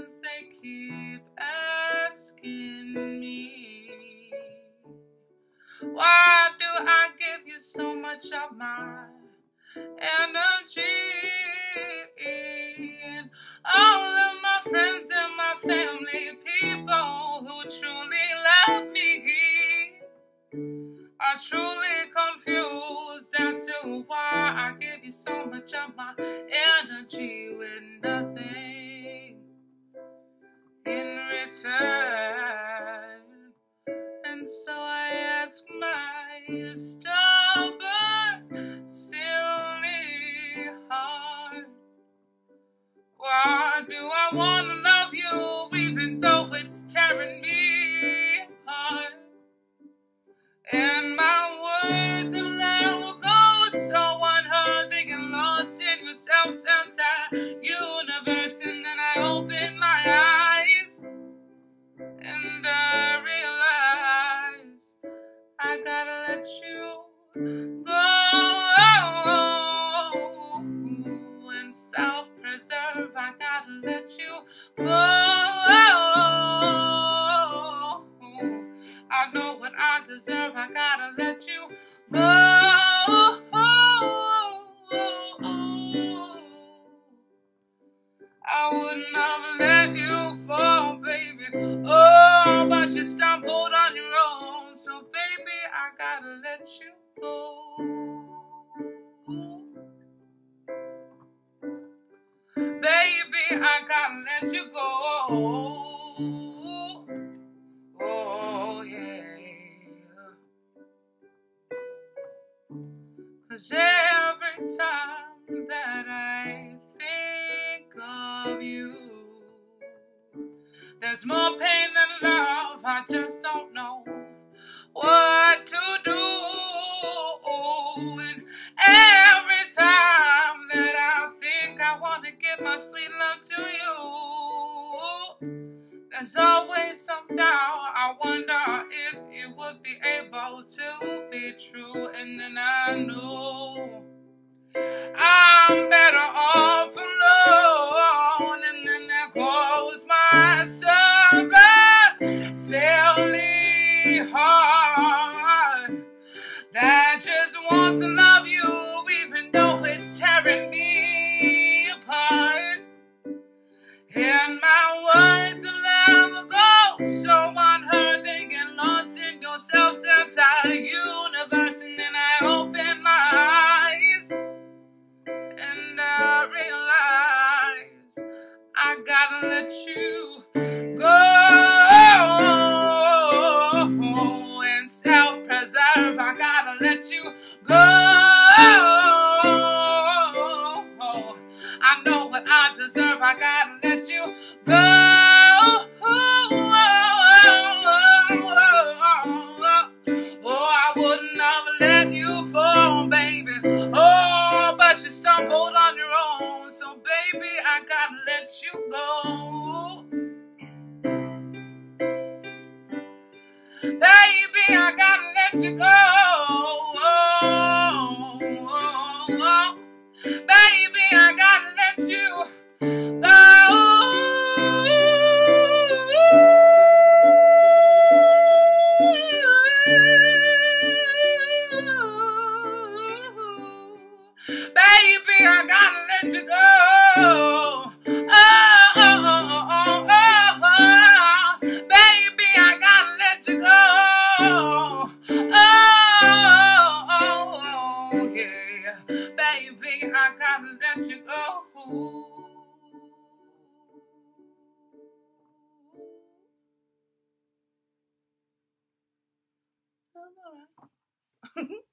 friends, they keep asking me, why do I give you so much of my energy? And all of my friends and my family, people who truly love me, are truly confused as to why I give you so much of my energy with nothing in return. And so I ask my stubborn, silly heart, why do I want to love you even though it's tearing me apart? And my words of love will go so unheard, thinking lost in your self-centered universe. And then I open my eyes and I realize I gotta let you go and self-preserve. I gotta let you go. I know what I deserve. I gotta let you go. I wouldn't have let you fall, baby. Oh, but you stumbled on your own. So, baby, I gotta let you go. Baby, I gotta let you go. Oh, yeah. 'Cause every time that I think of you, there's more pain than love. I just don't know what to do. And every time that I think I want to give my sweet love to you, there's always some doubt. I wonder if it would be able to be true. And then I know I'm better off alone. And then there goes my stubborn, silly heart that just wants to love you even though it's tearing me apart. And my words of love will go so unheard, they get lost in your self-centered universe. And then I open my eyes and I realize I gotta let you go and self-preserve. I gotta let you go. I know what I deserve. I gotta let you go. Oh, I wouldn't have let you fall, baby. Oh, but you stumbled on your own. So, baby, I gotta let you go. Baby, I gotta let you go. Baby, I gotta let you go. Baby, I gotta let you go. Baby, I gotta let you go. Yeah. Baby, I gotta let you go. All right.